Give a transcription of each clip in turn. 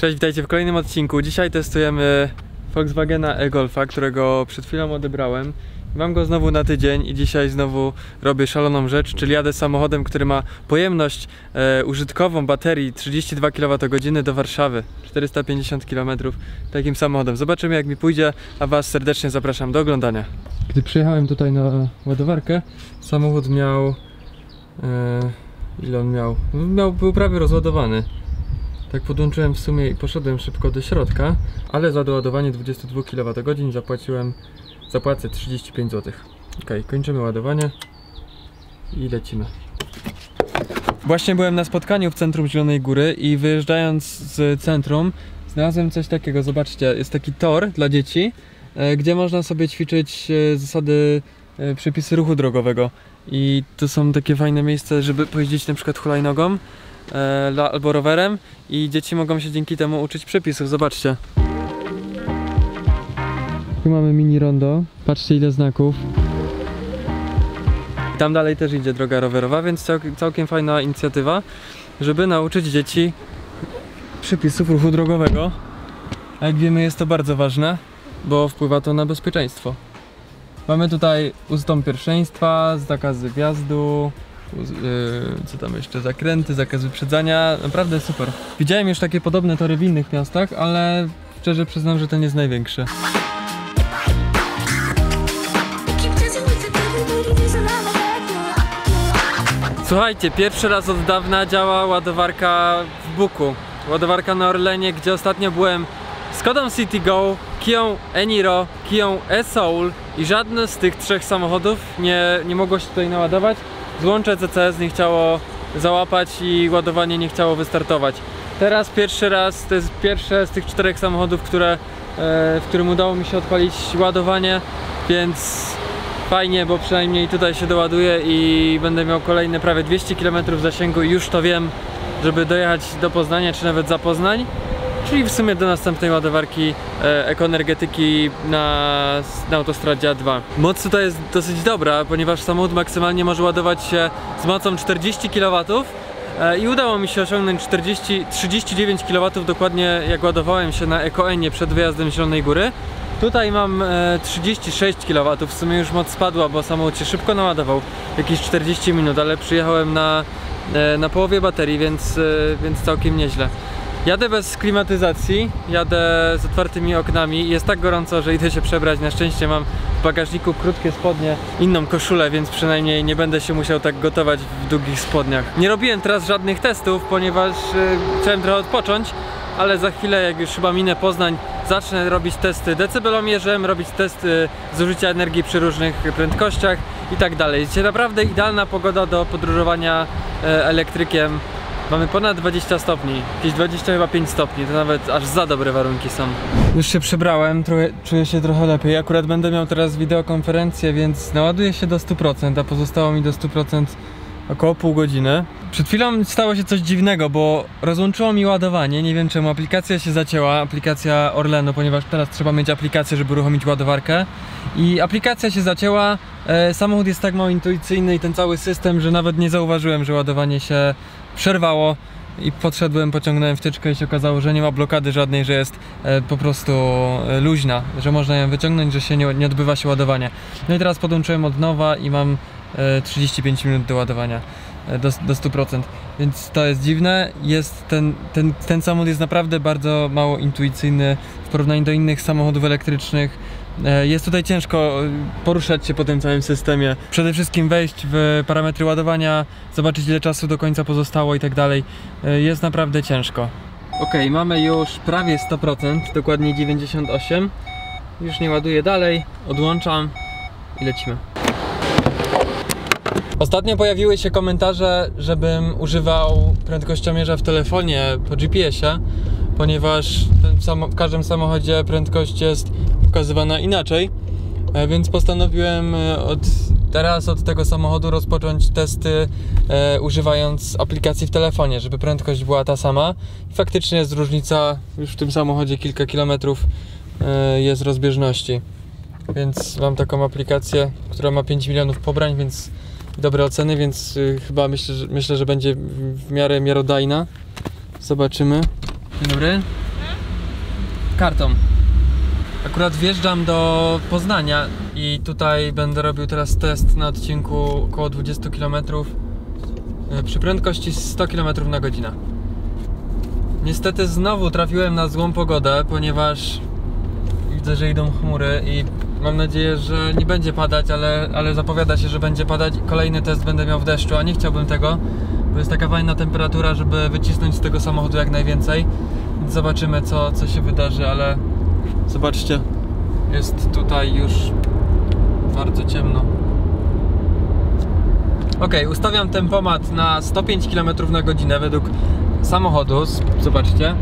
Cześć, witajcie w kolejnym odcinku. Dzisiaj testujemy Volkswagena e-Golfa, którego przed chwilą odebrałem. Mam go znowu na tydzień i dzisiaj znowu robię szaloną rzecz, czyli jadę samochodem, który ma pojemność użytkową baterii 32 kWh do Warszawy, 450 km, takim samochodem. Zobaczymy, jak mi pójdzie, a Was serdecznie zapraszam do oglądania. Gdy przyjechałem tutaj na ładowarkę, samochód miał... ile on miał? Był prawie rozładowany. Tak podłączyłem w sumie i poszedłem szybko do środka, ale za doładowanie 22 kWh zapłacę 35 zł. Ok, kończymy ładowanie i lecimy. Właśnie byłem na spotkaniu w centrum Zielonej Góry i wyjeżdżając z centrum znalazłem coś takiego, zobaczcie, jest taki tor dla dzieci, gdzie można sobie ćwiczyć zasady, przepisy ruchu drogowego. I to są takie fajne miejsca, żeby pojeździć na przykład hulajnogą albo rowerem i dzieci mogą się dzięki temu uczyć przepisów, zobaczcie. Tu mamy mini rondo, patrzcie ile znaków. I tam dalej też idzie droga rowerowa, więc całkiem fajna inicjatywa, żeby nauczyć dzieci przepisów ruchu drogowego. A jak wiemy, jest to bardzo ważne, bo wpływa to na bezpieczeństwo. Mamy tutaj ustąp pierwszeństwa, zakazy wjazdu, co tam jeszcze, zakręty, zakaz wyprzedzania, naprawdę super. Widziałem już takie podobne tory w innych miastach, ale szczerze przyznam, że ten jest największy. Słuchajcie, pierwszy raz od dawna działa ładowarka w Buku. Ładowarka na Orlenie, gdzie ostatnio byłem Skodą Citigo, Kią e-Niro, Kią e-Soul i żadne z tych trzech samochodów nie mogło się tutaj naładować. Złącze CCS nie chciało załapać i ładowanie nie chciało wystartować. Teraz pierwszy raz, to jest pierwsze z tych czterech samochodów, w którym udało mi się odpalić ładowanie, więc fajnie, bo przynajmniej tutaj się doładuje i będę miał kolejne prawie 200 km zasięgu i już to wiem, żeby dojechać do Poznania czy nawet za Poznań. Czyli w sumie do następnej ładowarki ekoenergetyki na autostradzie A2. Moc tutaj jest dosyć dobra, ponieważ samochód maksymalnie może ładować się z mocą 40 kW i udało mi się osiągnąć 39 kW dokładnie, jak ładowałem się na EcoEnie przed wyjazdem z Zielonej Góry. Tutaj mam 36 kW, w sumie już moc spadła, bo samochód się szybko naładował, jakieś 40 minut, ale przyjechałem na połowie baterii, więc całkiem nieźle. Jadę bez klimatyzacji, jadę z otwartymi oknami. Jest tak gorąco, że idę się przebrać. Na szczęście mam w bagażniku krótkie spodnie, inną koszulę, więc przynajmniej nie będę się musiał tak gotować w długich spodniach. Nie robiłem teraz żadnych testów, ponieważ chciałem trochę odpocząć, ale za chwilę, jak już chyba minę Poznań, zacznę robić testy decybelomierzem, robić testy zużycia energii przy różnych prędkościach i tak dalej. Dzisiaj naprawdę idealna pogoda do podróżowania elektrykiem. Mamy ponad 20 stopni, jakieś 25 stopni, to nawet aż za dobre warunki są. Już się przebrałem, czuję się trochę lepiej. Akurat będę miał teraz wideokonferencję, więc naładuję się do 100%, a pozostało mi do 100% około pół godziny. Przed chwilą stało się coś dziwnego, bo rozłączyło mi ładowanie, nie wiem czemu, aplikacja się zacięła, aplikacja Orlenu, ponieważ teraz trzeba mieć aplikację, żeby uruchomić ładowarkę. I aplikacja się zacięła, samochód jest tak mało intuicyjny i ten cały system, że nawet nie zauważyłem, że ładowanie się przerwało i podszedłem, pociągnąłem wtyczkę i się okazało, że nie ma blokady żadnej, że jest po prostu luźna, że można ją wyciągnąć, że się nie odbywa się ładowanie. No i teraz podłączyłem od nowa i mam 35 minut do ładowania do 100%, więc to jest dziwne. Ten samochód jest naprawdę bardzo mało intuicyjny w porównaniu do innych samochodów elektrycznych. Jest tutaj ciężko poruszać się po tym całym systemie. Przede wszystkim wejść w parametry ładowania, zobaczyć ile czasu do końca pozostało i tak dalej. Jest naprawdę ciężko. Ok, mamy już prawie 100%, dokładnie 98%. Już nie ładuję dalej, odłączam i lecimy. Ostatnio pojawiły się komentarze, żebym używał prędkościomierza w telefonie po GPS-ie, ponieważ w każdym samochodzie prędkość jest pokazywana inaczej, więc postanowiłem od tego samochodu rozpocząć testy używając aplikacji w telefonie, żeby prędkość była ta sama. I faktycznie jest różnica, już w tym samochodzie kilka kilometrów jest rozbieżności. Więc mam taką aplikację, która ma 5 milionów pobrań, więc dobre oceny, więc chyba myślę, że będzie w miarę miarodajna. Zobaczymy. Dzień dobry. kartą. Akurat wjeżdżam do Poznania i tutaj będę robił teraz test na odcinku około 20 km przy prędkości 100 km na godzinę. Niestety znowu trafiłem na złą pogodę, ponieważ widzę, że idą chmury i mam nadzieję, że nie będzie padać, ale zapowiada się, że będzie padać. Kolejny test będę miał w deszczu, a nie chciałbym tego, bo jest taka fajna temperatura, żeby wycisnąć z tego samochodu jak najwięcej. Więc zobaczymy, co się wydarzy, ale zobaczcie, jest tutaj już bardzo ciemno. Ok, ustawiam tempomat na 105 km na godzinę według samochodu. Zobaczcie.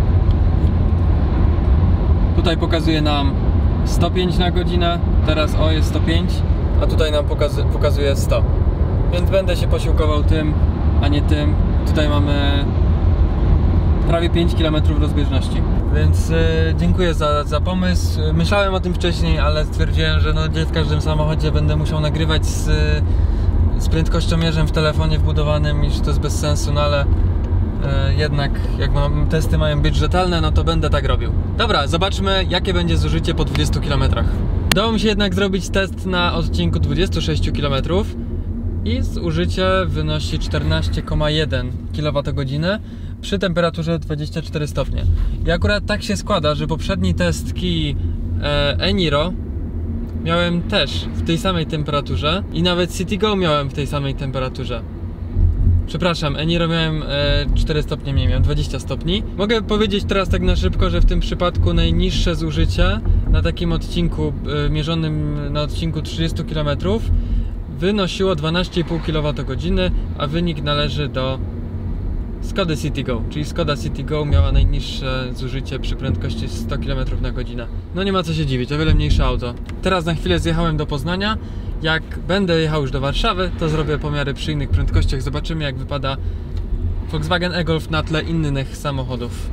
Tutaj pokazuje nam 105 na godzinę, teraz jest 105, a tutaj nam pokazuje 100. Więc będę się posiłkował tym, a nie tym. Tutaj mamy prawie 5 km rozbieżności. Więc dziękuję za pomysł. Myślałem o tym wcześniej, ale stwierdziłem, że no, w każdym samochodzie będę musiał nagrywać z prędkościomierzem w telefonie wbudowanym i że to jest bez sensu, no ale jednak jak testy mają być rzetelne, no to będę tak robił. Dobra, zobaczmy jakie będzie zużycie po 20 km. Udało mi się jednak zrobić test na odcinku 26 km i zużycie wynosi 14,1 kWh przy temperaturze 24 stopnie. I akurat tak się składa, że poprzedni test Kii Eniro miałem też w tej samej temperaturze i nawet CityGo miałem w tej samej temperaturze. Przepraszam, Eniro miałem 4 stopnie mniej, miałem 20 stopni. Mogę powiedzieć teraz tak na szybko, że w tym przypadku najniższe zużycie na takim odcinku, mierzonym na odcinku 30 km wynosiło 12,5 kWh, a wynik należy do Skody CityGo, czyli Skoda CityGo miała najniższe zużycie przy prędkości 100 km na godzinę. No nie ma co się dziwić, o wiele mniejsze auto. Teraz na chwilę zjechałem do Poznania. Jak będę jechał już do Warszawy, to zrobię pomiary przy innych prędkościach. Zobaczymy jak wypada Volkswagen e-Golf na tle innych samochodów.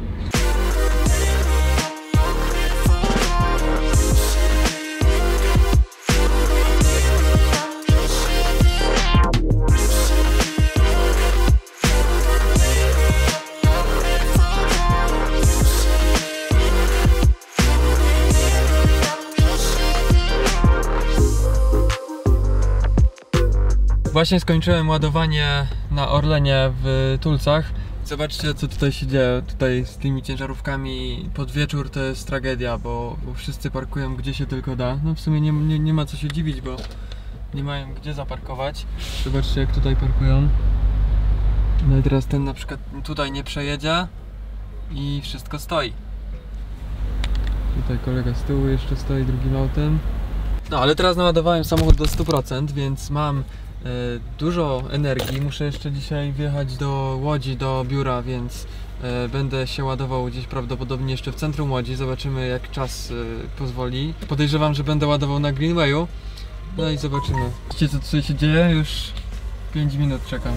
Właśnie skończyłem ładowanie na Orlenie w Tulcach. Zobaczcie co tutaj się dzieje. Tutaj z tymi ciężarówkami pod wieczór to jest tragedia, bo wszyscy parkują gdzie się tylko da. No w sumie nie ma co się dziwić, bo nie mają gdzie zaparkować. Zobaczcie jak tutaj parkują. No i teraz ten na przykład tutaj nie przejedzie i wszystko stoi. Tutaj kolega z tyłu jeszcze stoi drugim autem. No ale teraz naładowałem samochód do 100%, więc mam dużo energii. Muszę jeszcze dzisiaj wjechać do Łodzi, do biura, więc będę się ładował gdzieś prawdopodobnie jeszcze w centrum Łodzi. Zobaczymy jak czas pozwoli. Podejrzewam, że będę ładował na Greenwayu. No i zobaczymy. Widzicie co tutaj się dzieje? Już 5 minut czekam.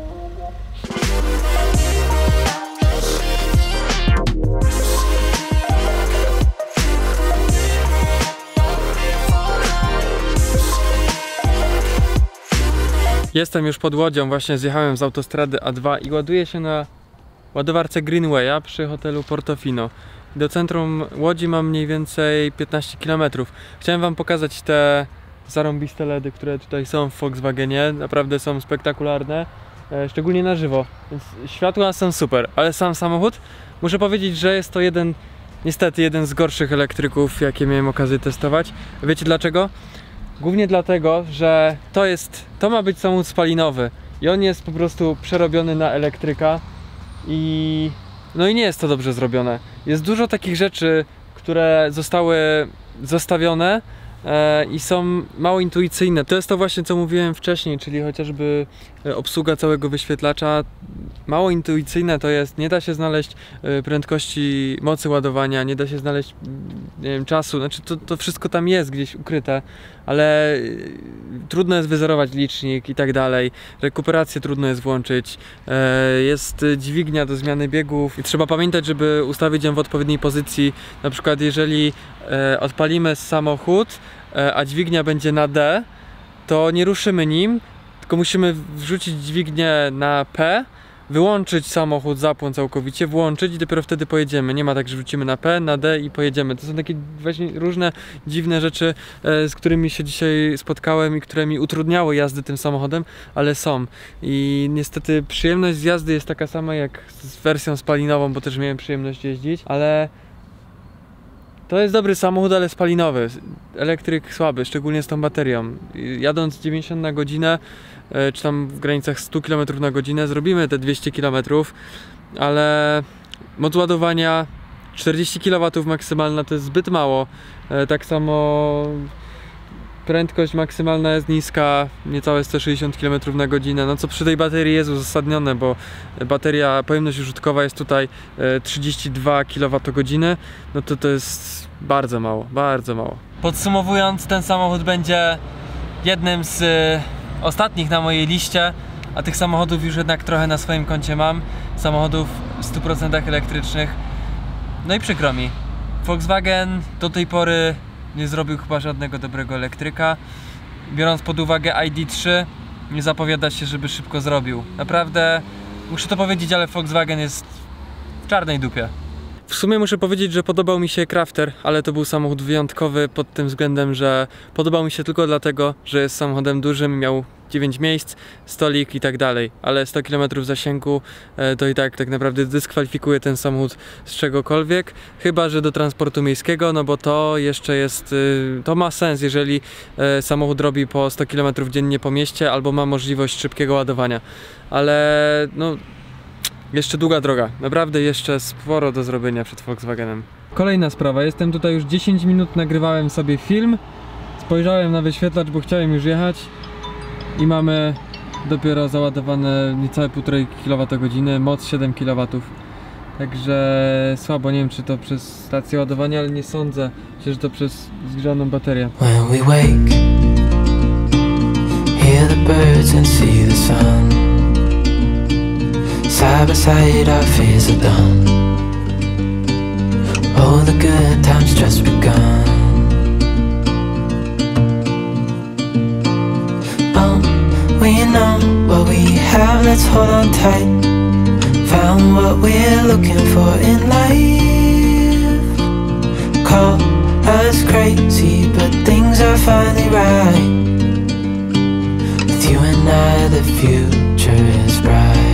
Jestem już pod Łodzią, właśnie zjechałem z autostrady A2 i ładuję się na ładowarce Greenwaya przy hotelu Portofino. Do centrum Łodzi mam mniej więcej 15 km. Chciałem wam pokazać te zarąbiste LEDy, które tutaj są w Volkswagenie. Naprawdę są spektakularne, szczególnie na żywo. Więc światła są super, ale sam samochód, muszę powiedzieć, że jest to niestety jeden z gorszych elektryków, jakie miałem okazję testować. Wiecie dlaczego? Głównie dlatego, że to ma być samochód spalinowy i on jest po prostu przerobiony na elektryka i no i nie jest to dobrze zrobione. Jest dużo takich rzeczy, które zostały zostawione i są mało intuicyjne. To jest to właśnie co mówiłem wcześniej, czyli chociażby obsługa całego wyświetlacza. Mało intuicyjne to jest, nie da się znaleźć prędkości mocy ładowania, nie da się znaleźć, nie wiem, czasu, znaczy to wszystko tam jest gdzieś ukryte, ale trudno jest wyzerować licznik i tak dalej, rekuperację trudno jest włączyć, jest dźwignia do zmiany biegów i trzeba pamiętać, żeby ustawić ją w odpowiedniej pozycji. Na przykład jeżeli odpalimy samochód, a dźwignia będzie na D, to nie ruszymy nim, tylko musimy wrzucić dźwignię na P, wyłączyć samochód, zapłon całkowicie, włączyć i dopiero wtedy pojedziemy. Nie ma tak, że wrócimy na P, na D i pojedziemy. To są takie właśnie różne dziwne rzeczy, z którymi się dzisiaj spotkałem i które mi utrudniały jazdy tym samochodem, ale są. I niestety przyjemność z jazdy jest taka sama jak z wersją spalinową, bo też miałem przyjemność jeździć, ale to jest dobry samochód, ale spalinowy. Elektryk słaby, szczególnie z tą baterią. Jadąc 90 na godzinę, czy tam w granicach 100 km na godzinę, zrobimy te 200 km, ale moc ładowania 40 kW maksymalna to jest zbyt mało. Tak samo prędkość maksymalna jest niska, niecałe 160 km na godzinę, no co przy tej baterii jest uzasadnione, bo bateria, pojemność użytkowa jest tutaj 32 kWh, no to jest bardzo mało, bardzo mało. Podsumowując, ten samochód będzie jednym z ostatnich na mojej liście, a tych samochodów już jednak trochę na swoim koncie mam, samochodów w 100% elektrycznych, no i przykro mi. Volkswagen do tej pory nie zrobił chyba żadnego dobrego elektryka. Biorąc pod uwagę ID.3, nie zapowiada się, żeby szybko zrobił. Naprawdę, muszę to powiedzieć, ale Volkswagen jest w czarnej dupie. W sumie muszę powiedzieć, że podobał mi się Crafter, ale to był samochód wyjątkowy pod tym względem, że podobał mi się tylko dlatego, że jest samochodem dużym, miał 9 miejsc, stolik i tak dalej, ale 100 km zasięgu to i tak naprawdę dyskwalifikuje ten samochód z czegokolwiek, chyba że do transportu miejskiego, no bo to jeszcze jest, to ma sens, jeżeli samochód robi po 100 km dziennie po mieście albo ma możliwość szybkiego ładowania, ale no jeszcze długa droga, naprawdę jeszcze sporo do zrobienia przed Volkswagenem. Kolejna sprawa, jestem tutaj już 10 minut, nagrywałem sobie film, spojrzałem na wyświetlacz, bo chciałem już jechać i mamy dopiero załadowane niecałe 1,5 kWh, moc 7 kW. Także słabo, nie wiem czy to przez stację ładowania, ale nie sądzę, że to przez zgrzaną baterię. When we wake, hear the birds and see the sun. Side by side our fears are done. All the good times just begun. We know what we have, let's hold on tight. Found what we're looking for in life. Call us crazy, but things are finally right. With you and I, the future is bright.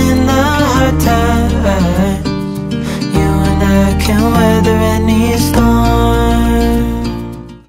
Can weather any storm.